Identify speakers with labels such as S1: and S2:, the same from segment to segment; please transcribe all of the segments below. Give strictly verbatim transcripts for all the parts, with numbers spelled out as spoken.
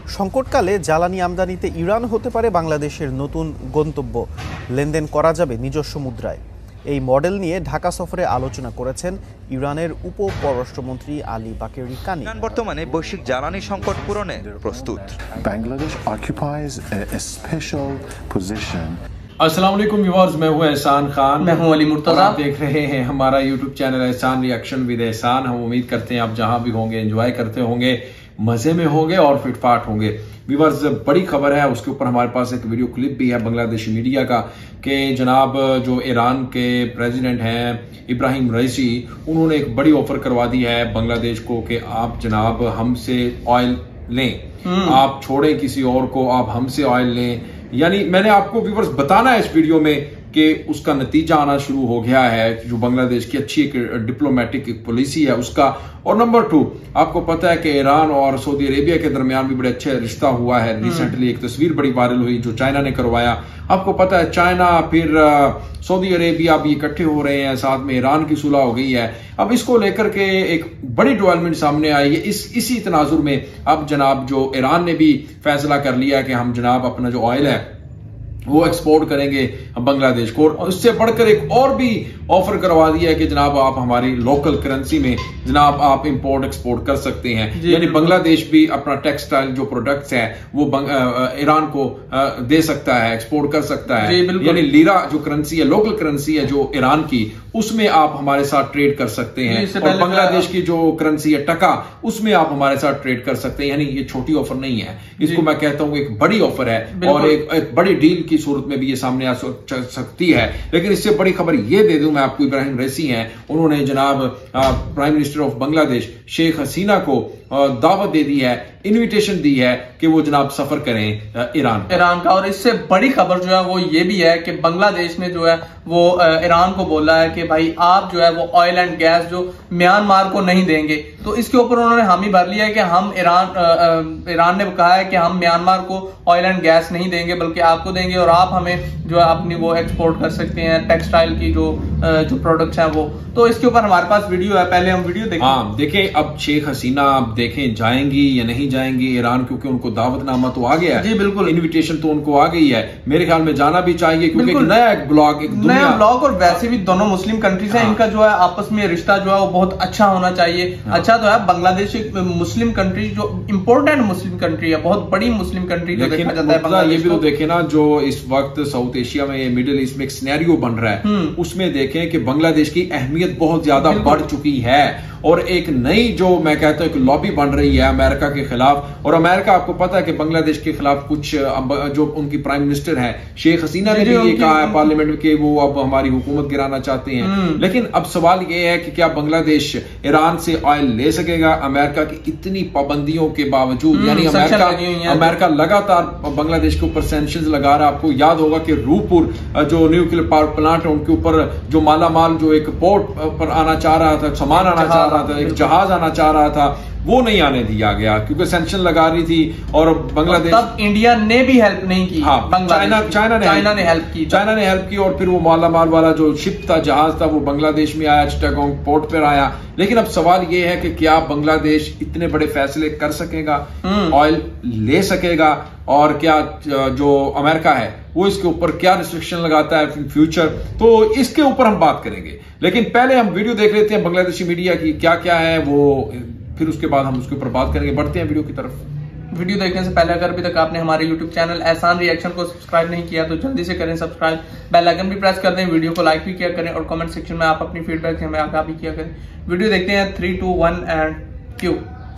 S1: সংকটকালে জ্বালানি আমদানিতে ইরান হতে পারে বাংলাদেশের নতুন গন্তব্য। লেনদেন করা যাবে নিজস্ব মুদ্রায়। এই মডেল নিয়ে ঢাকা সফরে আলোচনা করেছেন ইরানের উপ পররাষ্ট্রমন্ত্রী আলী বাকেরি কানি।
S2: ইরান বর্তমানে বৈশ্বিক জ্বালানি সংকট পূরণে প্রস্তুত।
S3: Bangladesh occupies a special position.
S4: अस्सलाम वालेकुम व्यूअर्स, मैं हूं एहसान खान।
S5: मैं हूं अली मुर्तजा।
S4: आप देख रहे हैं हमारा YouTube channel Ehsan reaction with Ehsan. हम उम्मीद करते हैं आप जहां भी होंगे एंजॉय करते होंगे, मजे में होंगे और फिटफाट होंगे। व्यूअर्स, बड़ी खबर है, उसके ऊपर हमारे पास एक वीडियो क्लिप भी है बांग्लादेशी मीडिया का कि जनाब जो ईरान के प्रेसिडेंट हैं इब्राहिम रईसी, उन्होंने एक बड़ी ऑफर करवा दी है बांग्लादेश को कि आप जनाब हमसे ऑयल लें, आप छोड़ें किसी और को, आप हमसे ऑयल लें। यानी मैंने आपको व्यूअर्स बताना है इस वीडियो में कि उसका नतीजा आना शुरू हो गया है, जो बांग्लादेश की अच्छी एक डिप्लोमेटिक पॉलिसी है उसका। और नंबर टू, आपको पता है कि ईरान और सऊदी अरेबिया के दरमियान भी बड़े अच्छे रिश्ता हुआ है। रिसेंटली एक तस्वीर बड़ी वायरल हुई जो चाइना ने करवाया। आपको पता है चाइना फिर सऊदी अरेबिया भी इकट्ठे हो रहे हैं, साथ में ईरान की सुलह हो गई है। अब इसको लेकर के एक बड़ी डेवलपमेंट सामने आई है। इस इसी तनाजुर में अब जनाब जो ईरान ने भी फैसला कर लिया कि हम जनाब अपना जो ऑयल है वो एक्सपोर्ट करेंगे बांग्लादेश को। और उससे बढ़कर एक और भी ऑफर करवा दिया है कि जनाब आप हमारी लोकल करेंसी में जनाब आप इंपोर्ट एक्सपोर्ट कर सकते हैं। यानी बांग्लादेश भी अपना टेक्सटाइल जो प्रोडक्ट्स हैं वो ईरान को दे सकता है, एक्सपोर्ट कर सकता है। यानी लीरा जो करेंसी है, लोकल करेंसी है जो ईरान की, उसमें आप हमारे साथ ट्रेड कर सकते हैं। और बांग्लादेश की जो करेंसी है टका, उसमें आप हमारे साथ ट्रेड कर सकते हैं। यानी ये छोटी ऑफर नहीं है, इसको मैं कहता हूं एक बड़ी ऑफर है और एक, एक बड़ी डील की सूरत में भी ये सामने आ सकती है। लेकिन इससे बड़ी खबर ये दे दूं मैं आपको, इब्राहिम रईसी हैं, उन्होंने जनाब prime minister of Bangladesh Sheikh Hasina को दावत दे दी है, इनविटेशन दी है कि वो जनाब सफर करें ईरान
S5: ईरान का। और इससे बड़ी खबर जो है वो ये भी है कि बांग्लादेश ने जो है वो ईरान को बोला है कि भाई आप जो है वो ऑयल एंड गैस जो म्यांमार को नहीं देंगे। तो इसके ऊपर उन्होंने हामी भर लिया है कि हम ईरान ईरान ने कहा है कि हम म्यांमार को ऑयल एंड गैस नहीं देंगे बल्कि आपको देंगे, और आप हमें जो है अपनी वो एक्सपोर्ट कर सकते हैं टेक्सटाइल की जो जो प्रोडक्ट्स हैं वो। तो इसके ऊपर हमारे पास वीडियो है, पहले हम वीडियो देखें।
S4: हाँ देखें, अब शेख हसीना आप देखें जाएंगी या नहीं जाएंगी ईरान, क्योंकि उनको दावतनामा तो आ गया है।
S5: जी बिल्कुल,
S4: इनविटेशन तो उनको आ गई है। मेरे ख्याल में जाना भी चाहिए क्योंकि एक नया एक ब्लॉग एक
S5: नया ब्लॉग, और वैसे भी दोनों मुस्लिम कंट्रीज हैं, इनका जो है आपस में रिश्ता जो है वो बहुत अच्छा होना चाहिए। अच्छा तो है, बांग्लादेश एक मुस्लिम कंट्री जो इम्पोर्टेंट मुस्लिम कंट्री है, बहुत बड़ी मुस्लिम कंट्री जो देखा जाता है बांग्लादेश।
S4: ये भी तो देखे ना, जो इस वक्त साउथ एशिया में, मिडिल ईस्ट में एक सिनेरियो बन रहा है, उसमें देखें कि बांग्लादेश की अहमियत बहुत ज्यादा बढ़ चुकी है और एक नई जो मैं कहता हूं एक लॉबी बन रही है अमेरिका के खिलाफ। और अमेरिका आपको पता है कि बांग्लादेश के खिलाफ कुछ जो उनकी प्राइम मिनिस्टर हैं शेख हसीना ने भी ये कहा है पार्लियामेंट में कि वो अब हमारी हुकूमत गिराना चाहते हैं। लेकिन अब सवाल ये है कि क्या बांग्लादेश ईरान से ऑयल ले सकेगा अमेरिका की इतनी पाबंदियों के बावजूद? यानी अमेरिका अमेरिका लगातार बांग्लादेश के ऊपर सैंक्शंस लगा रहा है। आपको याद होगा कि रूपुर जो न्यूक्लियर पावर प्लांट है उनके ऊपर जो माला माल जो एक पोर्ट पर आना चाह रहा था, सामान आना चाह रहा था, एक जहाज आना चाह रहा था, वो नहीं आने दिया गया क्योंकि सैंक्शन लगा रही थी। और बांग्लादेश,
S5: तब इंडिया ने भी हेल्प नहीं की।
S4: हाँ, चाइना चाइना ने
S5: चाइना ने हेल्प की
S4: चाइना ने हेल्प की और फिर वो माला माल वाला जो शिप था, जहाज था, वो बांग्लादेश में आया, चिटागोंग पोर्ट पर आया। लेकिन अब सवाल ये है कि क्या बांग्लादेश इतने बड़े फैसले कर सकेगा, ऑयल ले सकेगा, और क्या जो अमेरिका है वो इसके ऊपर क्या रिस्ट्रिक्शन लगाता है फ्यूचर? तो इसके ऊपर हम बात करेंगे। लेकिन पहले हम वीडियो देख लेते हैं बांग्लादेशी मीडिया की क्या क्या है वो, फिर उसके बाद हम उसके ऊपर बात करेंगे। बढ़ते हैं वीडियो की तरफ।
S5: वीडियो देखने से पहले अगर अभी तक आपने हमारे यूट्यूब चैनल एहसान रिएक्शन को सब्सक्राइब नहीं किया तो जल्दी से करें सब्सक्राइब, बेल आइकन भी प्रेस कर दें, वीडियो को लाइक भी किया करें और कमेंट सेक्शन में आप अपनी फीडबैक हमें आगाह भी किया करें। वीडियो देखते हैं, three two one and cue.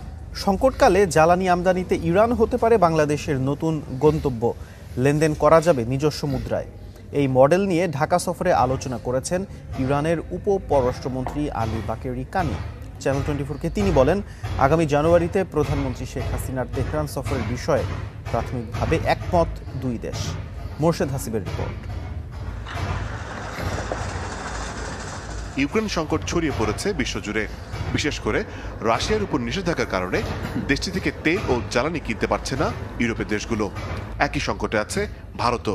S1: সংকটকালে জ্বালানি আমদানিতে ইরান হতে পারে বাংলাদেশের নতুন গন্তব্য। লেনদেন করা যাবে নিজস্ব মুদ্রায়। এই মডেল নিয়ে ঢাকা সফরে আলোচনা করেছেন ইরানের উপ পররাষ্ট্রমন্ত্রী Ali Bagheri Kani. Channel twenty ফোরকে তিনি বলেন, আগামী জানুয়ারিতে প্রধানমন্ত্রী শেখ হাসিনার তেহরান সফরের বিষয়ে প্রাথমিকভাবে একমত দুই দেশ। মোর্শেদ হাসিবের রিপোর্ট।
S6: ইউক্রেন সংকট ছড়িয়ে পড়েছে বিশ্বজুড়ে, বিশেষ করে রাশিয়ার উপর নিষেধাজ্ঞার কারণে দেশটি থেকে তেল ও জ্বালানি কিনতে পারছে না ইউরোপের দেশগুলো। একই সংকটে আছে ভারতও।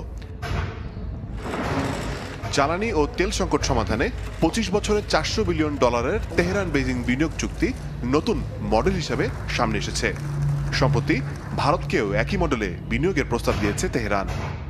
S6: জ্বালানি ও তেল সংকট সমাধানে পঁচিশ বছরে চারশো বিলিয়ন ডলারের তেহরান বেজিং বিনিয়োগ চুক্তি নতুন মডেল হিসেবে সামনে এসেছে। সম্প্রতি ভারতকেও একই মডেলে বিনিয়োগের প্রস্তাব দিয়েছে তেহরান।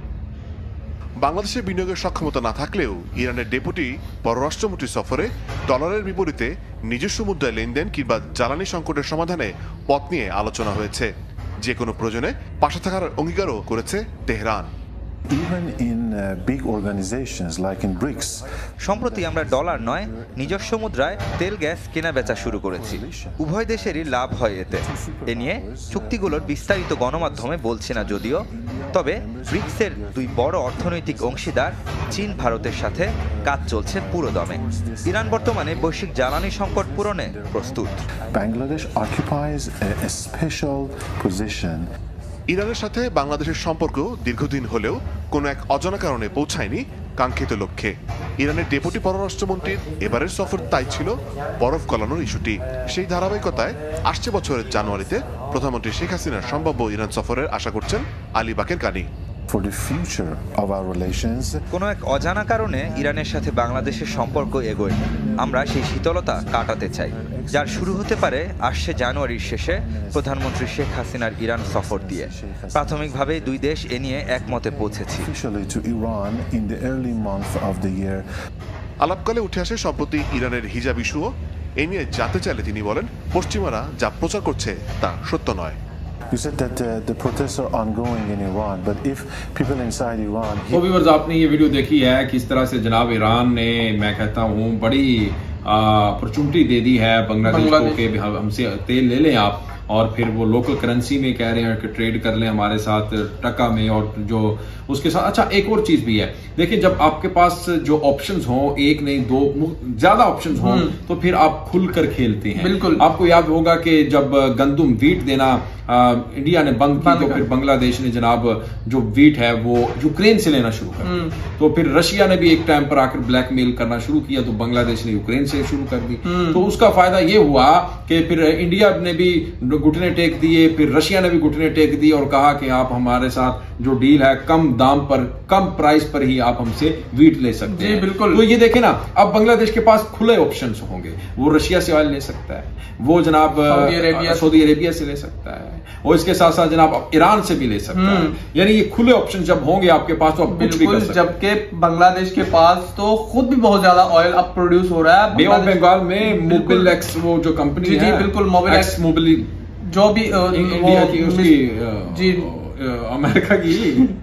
S6: বাংলাদেশে বিনিয়োগের সক্ষমতা না থাকলেও ইরানের ডেপুটি পররাষ্ট্রমন্ত্রী সফরে ডলারের বিপরীতে নিজস্ব মুদ্রায় লেনদেন কিংবা জ্বালানি সংকটের সমাধানে পথ নিয়ে আলোচনা হয়েছে। যে কোনো প্রয়োজনে পাশে থাকার অঙ্গীকারও করেছে Tehran.
S3: Even in uh, big organizations like in BRICS,
S2: সম্প্রতি আমরা ডলার নয় নিজস্ব মুদ্রায় তেল গ্যাস কেনা বেচা শুরু করেছি। উভয় দেশেরই লাভ হয় এতে। এ নিয়ে চুক্তিগুলোর বিস্তারিত গণমাধ্যমে বলছে না যদিও, তবে ব্রিক্সের দুই বড় অর্থনৈতিক অংশীদার চীন ভারতের সাথে কাজ চলছে পুরো দমে। ইরান বর্তমানে বৈশ্বিক জ্বালানি সংকট পূরণে প্রস্তুত।
S3: Bangladesh occupies a, a special position.
S6: ইরানের সাথে বাংলাদেশের সম্পর্ক দীর্ঘদিন হলেও কোনো এক অজানা কারণে পৌঁছায়নি কাঙ্ক্ষিত লক্ষ্যে। ইরানের ডেপুটি পররাষ্ট্রমন্ত্রীর এবারের সফর তাই ছিল বরফ গলানোর ইস্যুটি। সেই ধারাবাহিকতায় আসছে বছরের জানুয়ারিতে প্রধানমন্ত্রী শেখ হাসিনার সম্ভাব্য ইরান সফরের আশা করছেন আলী বাকের কানি।
S3: For the future of our relations,
S2: কোনো এক অজানা কারণে ইরানের সাথে বাংলাদেশের সম্পর্ক এগোয়। আমরা সেই শীতলতা কাটাতে চাই, যার শুরু হতে পারে আসছে জানুয়ারির শেষে প্রধানমন্ত্রী শেখ হাসিনার ইরান সফর দিয়ে। প্রাথমিকভাবে দুই দেশ এ নিয়ে একমতে পৌঁছেছি।
S3: officially to Iran in the early month of the year.
S6: আলাপকালে উঠে আসে সম্প্রতি ইরানের হিজাব ইস্যুও। এ নিয়ে জানতে চাইলে তিনি বলেন, পশ্চিমারা যা প্রচার করছে তা সত্য নয়।
S3: You said that uh, the protests are ongoing in Iran, but if people inside Iran,
S4: तो व्यूअर्स आपने ये वीडियो देखी है किस तरह से जनाब ईरान ने, मैं कहता हूँ, बड़ी अपॉर्चुनिटी दे दी है बांग्लादेश को कि हमसे तेल ले लें आप, और फिर वो लोकल करेंसी में कह रहे हैं कि ट्रेड कर लें हमारे साथ टका में, और जो उसके साथ अच्छा एक और चीज भी है। देखिए, जब आपके पास जो ऑप्शंस हों, एक नहीं दो ज्यादा ऑप्शंस हों, तो फिर आप खुलकर खेलते हैं।
S5: बिल्कुल।
S4: आपको याद होगा कि जब गंदुम वीट देना आ, इंडिया ने बंद की, तो फिर बांग्लादेश ने जनाब जो वीट है वो यूक्रेन से लेना शुरू कर दिया। तो फिर रशिया ने भी एक टाइम पर आकर ब्लैकमेल करना शुरू किया, तो बांग्लादेश ने यूक्रेन से शुरू कर दी। तो उसका फायदा ये हुआ कि फिर इंडिया ने भी घुटने टेक दिए, फिर रशिया ने भी घुटने टेक दिए और कहा कि आप हमारे साथ जो डील है कम दाम पर, कम प्राइस पर ही आप हमसे वीट ले सकते हैं।
S5: बिल्कुल।
S4: तो ये देखे ना, अब बांग्लादेश के पास खुले ऑप्शंस होंगे। वो रशिया से ऑयल ले सकता है, वो जनाब
S5: सऊदी अरेबिया
S4: सऊदी अरेबिया से ले सकता है, और इसके साथ साथ जनाब ईरान से भी ले सकता है। यानी ये खुले ऑप्शन जब होंगे आपके पास तो आप कुछ भी कर सकते हैं।
S5: जबकि बांग्लादेश के पास तो खुद भी बहुत ज्यादा ऑयल अब प्रोड्यूस हो रहा है।
S4: बे ऑफ बंगाल में मोबिल एक्स, वो जो कंपनी
S5: जी,
S4: है,
S5: जी बिल्कुल, मोबिल एक्स
S4: मोबिल
S5: जो भी
S4: इंडिया की, उसकी
S5: जी
S4: अमेरिका की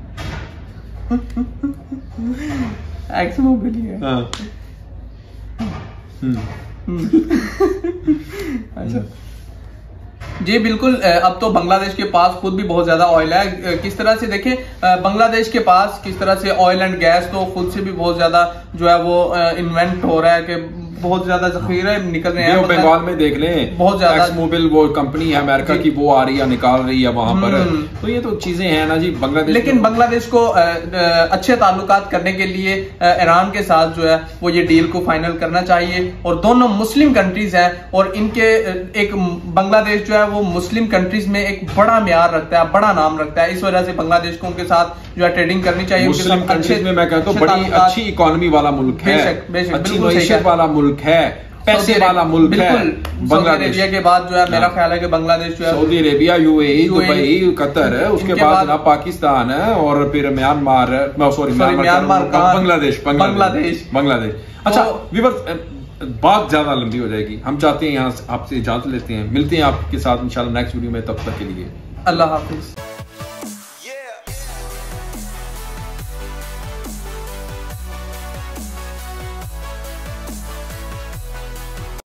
S5: एक्स मोबिल ही है।
S4: हाँ।
S5: अच्छा जी बिल्कुल। अब तो बांग्लादेश के पास खुद भी बहुत ज्यादा ऑयल है। किस तरह से देखें, बांग्लादेश के पास किस तरह से ऑयल एंड गैस तो खुद से भी बहुत ज्यादा जो है वो इन्वेंट हो रहा है कि बहुत ज्यादा जखीरे निकल रहे हैं।
S4: बंगाल में देख लें,
S5: बहुत ज्यादा
S4: मोबिल वो कंपनी है अमेरिका की, वो आ रही है, निकाल रही है वहां पर। तो ये तो चीजें हैं ना जी बांग्लादेश।
S5: लेकिन बांग्लादेश को अच्छे ताल्लुकात करने के लिए ईरान के साथ जो है वो ये डील को फाइनल करना चाहिए। और दोनों मुस्लिम कंट्रीज हैं, और इनके एक बांग्लादेश जो है वो मुस्लिम कंट्रीज में एक बड़ा म्यार रखता है, बड़ा नाम रखता है। इस वजह से बांग्लादेश को उनके साथ जो है ट्रेडिंग करनी चाहिए।
S4: मुस्लिम कंट्रीज में मैं कहता हूँ बड़ी अच्छी इकोनॉमी वाला मुल्क है, अच्छी मैशत वाला मुल्क है, पैसे वाला मुल्क है।
S5: बांग्लादेश अरेबिया के बाद जो है मेरा ख्याल है कि बांग्लादेश जो है
S4: Saudi Arabia, UAE, Dubai, Qatar है, उसके बाद ना पाकिस्तान है, और फिर Myanmar, sorry
S5: Myanmar,
S4: Bangladesh
S5: Bangladesh
S4: Bangladesh अच्छा व्यूअर्स, बात ज्यादा लंबी हो जाएगी। हम चाहते हैं यहाँ आपसे इजाजत लेते हैं, मिलते हैं आपके साथ इंशाल्लाह नेक्स्ट वीडियो में। तब तक के लिए
S5: अल्लाह हाफिज।